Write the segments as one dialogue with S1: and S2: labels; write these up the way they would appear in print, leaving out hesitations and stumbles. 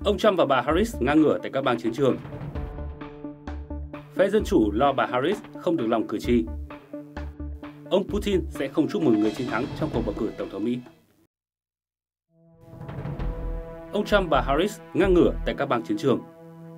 S1: Ông Trump và bà Harris ngang ngửa tại các bang chiến trường. Phe Dân Chủ lo bà Harris không được lòng cử tri. Ông Putin sẽ không chúc mừng người chiến thắng trong cuộc bầu cử Tổng thống Mỹ. Ông Trump và Harris ngang ngửa tại các bang chiến trường.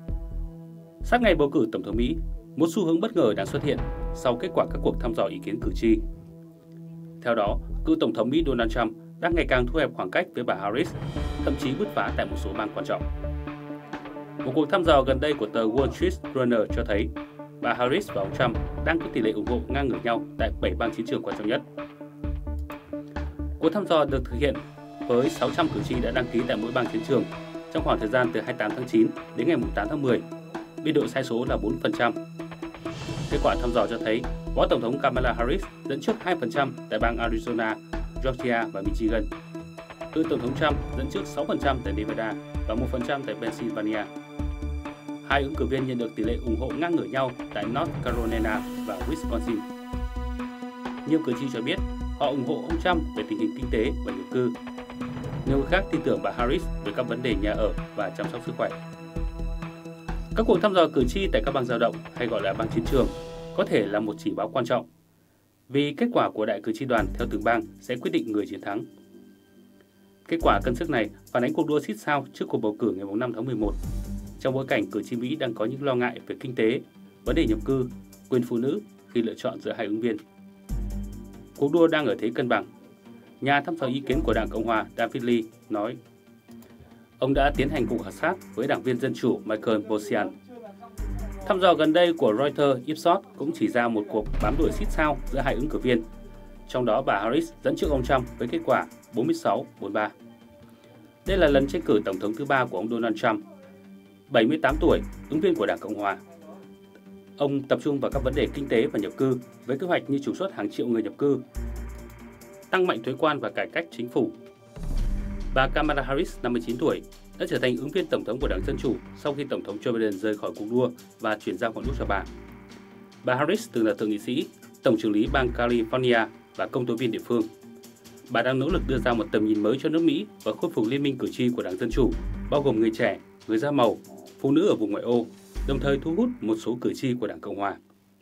S1: Sát ngày bầu cử Tổng thống Mỹ, một xu hướng bất ngờ đang xuất hiện sau kết quả các cuộc thăm dò ý kiến cử tri. Theo đó, cựu Tổng thống Mỹ Donald Trump đang ngày càng thu hẹp khoảng cách với bà Harris, thậm chí bứt phá tại một số bang quan trọng. Một cuộc thăm dò gần đây của tờ Wall Street Journal cho thấy bà Harris và ông Trump đang có tỷ lệ ủng hộ ngang ngửa nhau tại 7 bang chiến trường quan trọng nhất. Cuộc thăm dò được thực hiện với 600 cử tri đã đăng ký tại mỗi bang chiến trường trong khoảng thời gian từ 28 tháng 9 đến ngày 8 tháng 10. Biên độ sai số là 4%. Kết quả thăm dò cho thấy Phó Tổng thống Kamala Harris dẫn trước 2% tại bang Arizona, Georgia và Michigan. Cựu Tổng thống Trump dẫn trước 6% tại Nevada và 1% tại Pennsylvania. Hai ứng cử viên nhận được tỷ lệ ủng hộ ngang ngửa nhau tại North Carolina và Wisconsin. Nhiều cử tri cho biết họ ủng hộ ông Trump về tình hình kinh tế và nhập cư. Nhiều người khác tin tưởng bà Harris về các vấn đề nhà ở và chăm sóc sức khỏe. Các cuộc thăm dò cử tri tại các bang dao động hay gọi là bang chiến trường có thể là một chỉ báo quan trọng, vì kết quả của đại cử tri đoàn theo từng bang sẽ quyết định người chiến thắng. Kết quả cân sức này phản ánh cuộc đua xít sao trước cuộc bầu cử ngày 5 tháng 11, trong bối cảnh cử tri Mỹ đang có những lo ngại về kinh tế, vấn đề nhập cư, quyền phụ nữ khi lựa chọn giữa hai ứng viên. Cuộc đua đang ở thế cân bằng. Nhà thăm dò ý kiến của Đảng Cộng hòa David Lee nói, ông đã tiến hành cuộc khảo sát với đảng viên Dân Chủ Michael Bosian. Thăm dò gần đây của Reuters Ipsos cũng chỉ ra một cuộc bám đuổi xít sao giữa hai ứng cử viên, trong đó bà Harris dẫn trước ông Trump với kết quả 46-43. Đây là lần tranh cử tổng thống thứ ba của ông Donald Trump, 78 tuổi, ứng viên của Đảng Cộng hòa. Ông tập trung vào các vấn đề kinh tế và nhập cư với kế hoạch như trục xuất hàng triệu người nhập cư, tăng mạnh thuế quan và cải cách chính phủ. Bà Kamala Harris, 59 tuổi, đã trở thành ứng viên tổng thống của Đảng Dân Chủ sau khi Tổng thống Joe Biden rời khỏi cuộc đua và chuyển giao ngọn đuốc cho bà. Bà Harris từng là thượng nghị sĩ, tổng trưởng lý bang California và công tố viên địa phương. Bà đang nỗ lực đưa ra một tầm nhìn mới cho nước Mỹ và khôi phục liên minh cử tri của Đảng Dân Chủ, bao gồm người trẻ, người da màu, phụ nữ ở vùng ngoại ô, đồng thời thu hút một số cử tri của Đảng Cộng hòa.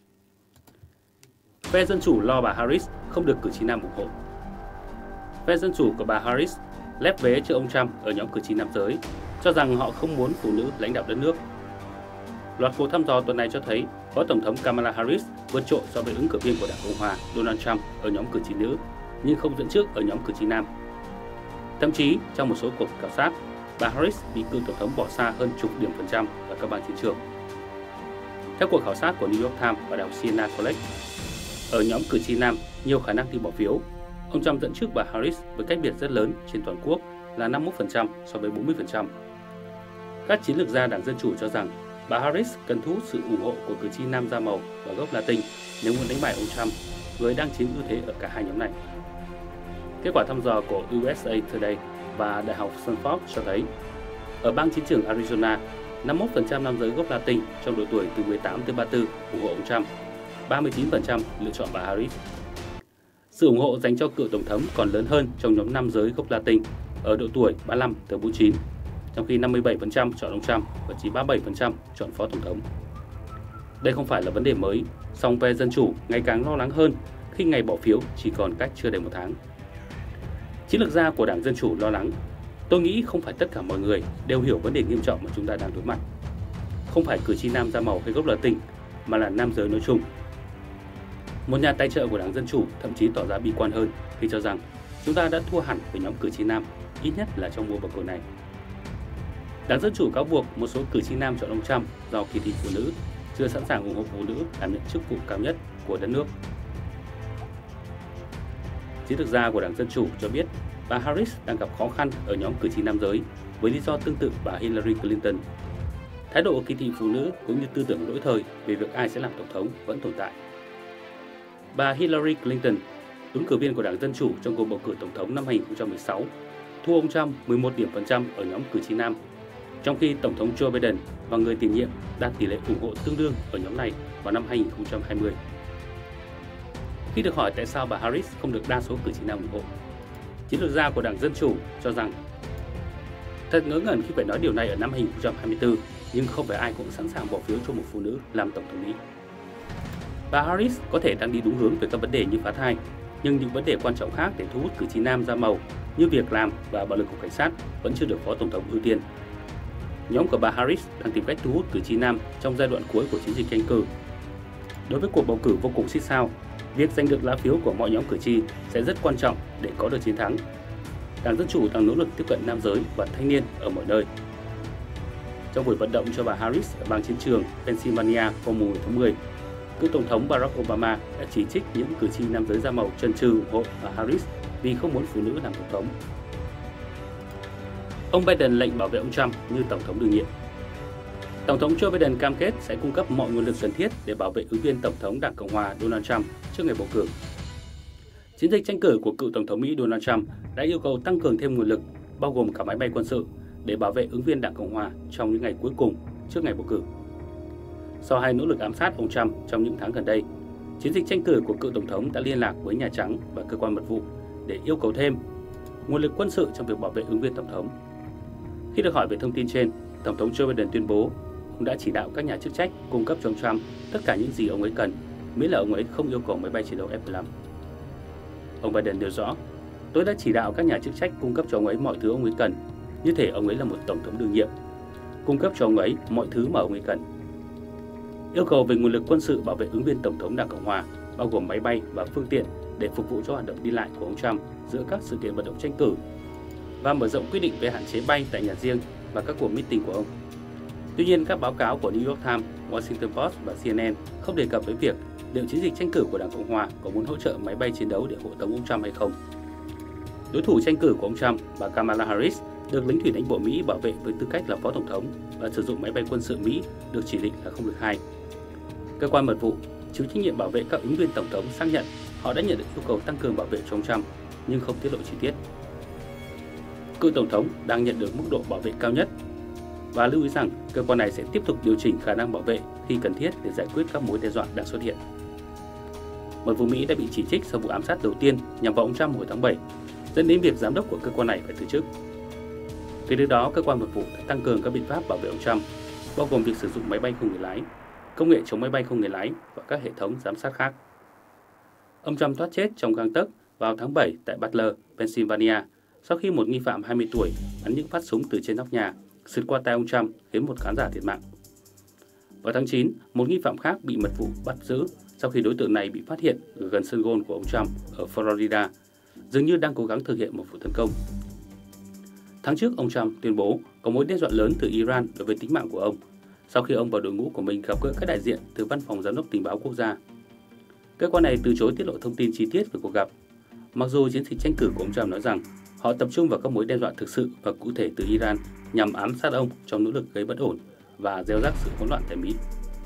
S1: Phe Dân Chủ lo bà Harris không được cử tri nam ủng hộ. Phe Dân Chủ của bà Harris lép vế cho ông Trump ở nhóm cử tri nam giới, cho rằng họ không muốn phụ nữ lãnh đạo đất nước. Loạt cuộc thăm dò tuần này cho thấy Phó Tổng thống Kamala Harris vượt trội so với ứng cử viên của Đảng Cộng hòa Donald Trump ở nhóm cử tri nữ, nhưng không dẫn trước ở nhóm cử tri nam. Thậm chí, trong một số cuộc khảo sát, bà Harris bị cựu Tổng thống bỏ xa hơn chục điểm phần trăm ở các bang chiến trường. Theo cuộc khảo sát của New York Times và Đại học Siena College, ở nhóm cử tri nam nhiều khả năng đi bỏ phiếu, ông Trump dẫn trước bà Harris với cách biệt rất lớn trên toàn quốc là 51% so với 40%. Các chiến lược gia Đảng Dân Chủ cho rằng bà Harris cần thu hút sự ủng hộ của cử tri nam da màu và gốc Latin nếu muốn đánh bại ông Trump, người đang chiếm ưu thế ở cả hai nhóm này. Kết quả thăm dò của USA Today và Đại học Stanford cho thấy, ở bang chiến trường Arizona, 51% nam giới gốc Latin trong độ tuổi từ 18 tới 34 ủng hộ ông Trump, 39% lựa chọn bà Harris. Sự ủng hộ dành cho cựu tổng thống còn lớn hơn trong nhóm nam giới gốc Latin ở độ tuổi 35 tới 49, trong khi 57% chọn ông Trump và chỉ 37% chọn phó tổng thống. Đây không phải là vấn đề mới, song phe Dân Chủ ngày càng lo lắng hơn khi ngày bỏ phiếu chỉ còn cách chưa đầy một tháng. Chiến lược gia của Đảng Dân Chủ lo lắng, tôi nghĩ không phải tất cả mọi người đều hiểu vấn đề nghiêm trọng mà chúng ta đang đối mặt. Không phải cử tri nam da màu hay gốc Latin, mà là nam giới nói chung. Một nhà tài trợ của Đảng Dân Chủ thậm chí tỏ ra bi quan hơn khi cho rằng chúng ta đã thua hẳn với nhóm cử tri nam, ít nhất là trong mùa bầu cử này. Đảng Dân Chủ cáo buộc một số cử tri nam chọn ông Trump do kỳ thị phụ nữ, chưa sẵn sàng ủng hộ phụ nữ đảm nhận chức vụ cao nhất của đất nước. Chiến lược gia của Đảng Dân Chủ cho biết bà Harris đang gặp khó khăn ở nhóm cử tri nam giới với lý do tương tự bà Hillary Clinton. Thái độ kỳ thị phụ nữ cũng như tư tưởng lỗi thời về việc ai sẽ làm tổng thống vẫn tồn tại. Bà Hillary Clinton, ứng cử viên của Đảng Dân Chủ trong cuộc bầu cử tổng thống năm 2016, thua ông Trump 11 điểm phần trăm ở nhóm cử tri nam, trong khi Tổng thống Joe Biden và người tiền nhiệm đạt tỷ lệ ủng hộ tương đương ở nhóm này vào năm 2020. Khi được hỏi tại sao bà Harris không được đa số cử tri nam ủng hộ, chiến lược gia của Đảng Dân Chủ cho rằng Thật ngớ ngẩn khi phải nói điều này ở năm 2024, nhưng không phải ai cũng sẵn sàng bỏ phiếu cho một phụ nữ làm Tổng thống Mỹ. Bà Harris có thể đang đi đúng hướng về các vấn đề như phá thai, nhưng những vấn đề quan trọng khác để thu hút cử tri nam da màu như việc làm và bạo lực của cảnh sát vẫn chưa được Phó Tổng thống ưu tiên. Nhóm của bà Harris đang tìm cách thu hút cử tri nam trong giai đoạn cuối của chiến dịch tranh cử. Đối với cuộc bầu cử vô cùng xít sao, việc giành được lá phiếu của mọi nhóm cử tri sẽ rất quan trọng để có được chiến thắng. Đảng Dân Chủ đang nỗ lực tiếp cận nam giới và thanh niên ở mọi nơi. Trong buổi vận động cho bà Harris ở bang chiến trường Pennsylvania hôm 10 tháng 10, cựu Tổng thống Barack Obama đã chỉ trích những cử tri nam giới da màu chần chừ ủng hộ bà Harris vì không muốn phụ nữ làm Tổng thống. Ông Biden lệnh bảo vệ ông Trump như Tổng thống đương nhiệm. Tổng thống Joe Biden cam kết sẽ cung cấp mọi nguồn lực cần thiết để bảo vệ ứng viên Tổng thống Đảng Cộng hòa Donald Trump trước ngày bầu cử. Chiến dịch tranh cử của cựu Tổng thống Mỹ Donald Trump đã yêu cầu tăng cường thêm nguồn lực, bao gồm cả máy bay quân sự, để bảo vệ ứng viên Đảng Cộng hòa trong những ngày cuối cùng trước ngày bầu cử. Sau hai nỗ lực ám sát ông Trump trong những tháng gần đây, chiến dịch tranh cử của cựu Tổng thống đã liên lạc với Nhà Trắng và cơ quan mật vụ để yêu cầu thêm nguồn lực quân sự trong việc bảo vệ ứng viên Tổng thống. Khi được hỏi về thông tin trên, Tổng thống Joe Biden tuyên bố ông đã chỉ đạo các nhà chức trách cung cấp cho ông Trump tất cả những gì ông ấy cần, miễn là ông ấy không yêu cầu máy bay chiến đấu F-15. Ông Biden nêu rõ, tôi đã chỉ đạo các nhà chức trách cung cấp cho ông ấy mọi thứ ông ấy cần, như thể ông ấy là một Tổng thống đương nhiệm, cung cấp cho ông ấy mọi thứ mà ông ấy cần. Yêu cầu về nguồn lực quân sự bảo vệ ứng viên Tổng thống Đảng Cộng hòa, bao gồm máy bay và phương tiện để phục vụ cho hoạt động đi lại của ông Trump giữa các sự kiện vận động tranh cử, và mở rộng quy định về hạn chế bay tại nhà riêng và các cuộc meeting của ông. Tuy nhiên, các báo cáo của New York Times, Washington Post và CNN không đề cập với việc liệu chiến dịch tranh cử của Đảng Cộng hòa có muốn hỗ trợ máy bay chiến đấu để hộ tống ông Trump hay không. Đối thủ tranh cử của ông Trump, bà Kamala Harris, được lính thủy đánh bộ Mỹ bảo vệ với tư cách là Phó Tổng thống và sử dụng máy bay quân sự Mỹ được chỉ định là 002. Cơ quan mật vụ chịu trách nhiệm bảo vệ các ứng viên Tổng thống xác nhận họ đã nhận được yêu cầu tăng cường bảo vệ cho ông Trump, nhưng không tiết lộ chi tiết. Cựu Tổng thống đang nhận được mức độ bảo vệ cao nhất và lưu ý rằng cơ quan này sẽ tiếp tục điều chỉnh khả năng bảo vệ khi cần thiết để giải quyết các mối đe dọa đang xuất hiện. Mật vụ Mỹ đã bị chỉ trích sau vụ ám sát đầu tiên nhằm vào ông Trump hồi tháng 7, dẫn đến việc giám đốc của cơ quan này phải từ chức. Kể từ đó, cơ quan mật vụ đã tăng cường các biện pháp bảo vệ ông Trump, bao gồm việc sử dụng máy bay không người lái, công nghệ chống máy bay không người lái và các hệ thống giám sát khác. Ông Trump thoát chết trong gang tấc vào tháng 7 tại Butler, Pennsylvania, sau khi một nghi phạm 20 tuổi bắn những phát súng từ trên nóc nhà sượt qua tay ông Trump khiến một khán giả thiệt mạng. Vào tháng 9, một nghi phạm khác bị mật vụ bắt giữ sau khi đối tượng này bị phát hiện gần sân golf của ông Trump ở Florida, dường như đang cố gắng thực hiện một vụ tấn công. Tháng trước, ông Trump tuyên bố có mối đe dọa lớn từ Iran đối với tính mạng của ông, sau khi ông và đội ngũ của mình gặp gỡ các đại diện từ Văn phòng Giám đốc Tình báo Quốc gia. Cơ quan này từ chối tiết lộ thông tin chi tiết về cuộc gặp, mặc dù chiến dịch tranh cử của ông Trump nói rằng họ tập trung vào các mối đe dọa thực sự và cụ thể từ Iran nhằm ám sát ông trong nỗ lực gây bất ổn và gieo rắc sự hỗn loạn tại Mỹ.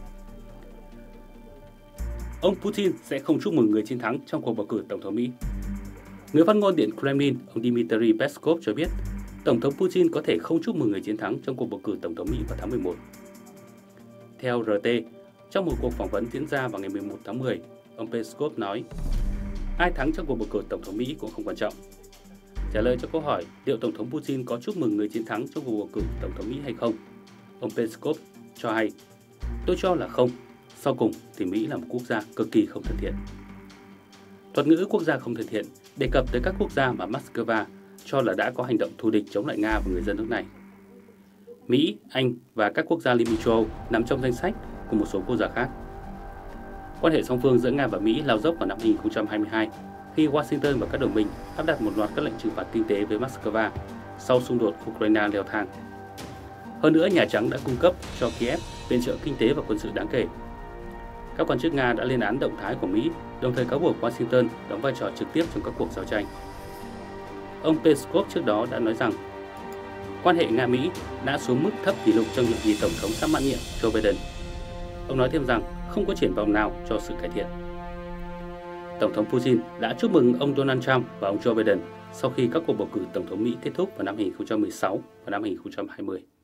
S1: Ông Putin sẽ không chúc mừng người chiến thắng trong cuộc bầu cử Tổng thống Mỹ. Người phát ngôn Điện Kremlin, ông Dmitry Peskov cho biết, Tổng thống Putin có thể không chúc mừng người chiến thắng trong cuộc bầu cử Tổng thống Mỹ vào tháng 11. Theo RT, trong một cuộc phỏng vấn diễn ra vào ngày 11 tháng 10, ông Peskov nói, ai thắng trong cuộc bầu cử Tổng thống Mỹ cũng không quan trọng. Trả lời cho câu hỏi liệu Tổng thống Putin có chúc mừng người chiến thắng trong cuộc bầu cử Tổng thống Mỹ hay không, ông Peskov cho hay, tôi cho là không, sau cùng thì Mỹ là một quốc gia cực kỳ không thân thiện. Thuật ngữ quốc gia không thân thiện đề cập tới các quốc gia mà Moscow cho là đã có hành động thù địch chống lại Nga và người dân nước này. Mỹ, Anh và các quốc gia Liên minh châu Âu nằm trong danh sách của một số quốc gia khác. Quan hệ song phương giữa Nga và Mỹ lao dốc vào năm 2022 khi Washington và các đồng minh áp đặt một loạt các lệnh trừng phạt kinh tế với Moscow sau xung đột Ukraine leo thang. Hơn nữa, Nhà Trắng đã cung cấp cho Kiev viện trợ kinh tế và quân sự đáng kể. Các quan chức Nga đã lên án động thái của Mỹ, đồng thời cáo buộc Washington đóng vai trò trực tiếp trong các cuộc giao tranh. Ông Peskov trước đó đã nói rằng quan hệ Nga-Mỹ đã xuống mức thấp kỷ lục trong nhiệm kỳ Tổng thống sắp mãn nhiệm Joe Biden. Ông nói thêm rằng không có triển vọng nào cho sự cải thiện. Tổng thống Putin đã chúc mừng ông Donald Trump và ông Joe Biden sau khi các cuộc bầu cử Tổng thống Mỹ kết thúc vào năm 2016 và năm 2020.